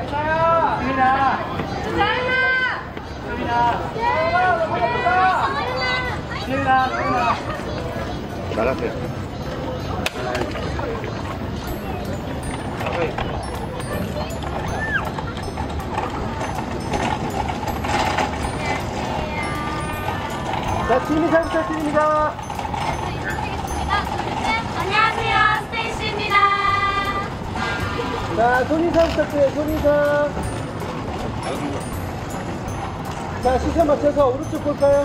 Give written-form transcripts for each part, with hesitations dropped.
나갔어요. 자, 지민사 부탁드립니다. 안녕하세요, 스테이시입니다. 자, 손인사 부탁드려요, 손인사. 자, 시선 맞춰서 오른쪽 볼까요?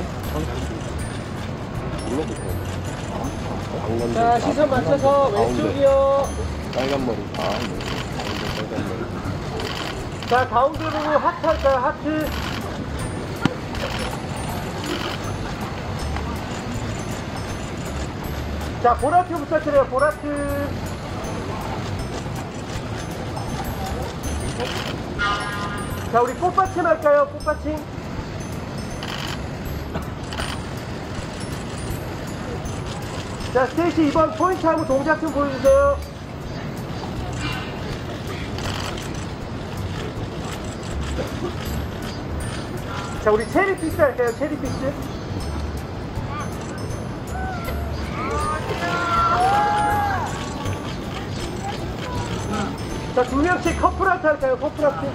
자, 시선 맞춰서 왼쪽이요. 빨간 머리. 빨간 머리. 자, 가운데 보고 하트 할까요? 하트. 자, 보라트 부탁드려요, 보라트. 자, 우리 꽃받침 할까요? 꽃받침. 자, 스테이시 이번 포인트 하고 동작 좀 보여주세요. 자, 우리 체리 피스 할까요? 체리 피스. 자, 두 명씩 커플 아트 할까요? 커플 아트.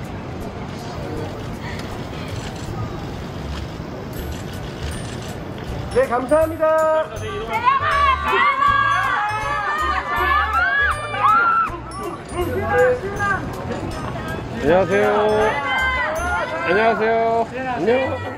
네, 감사합니다. 안녕하세요. 안녕하세요. 안녕.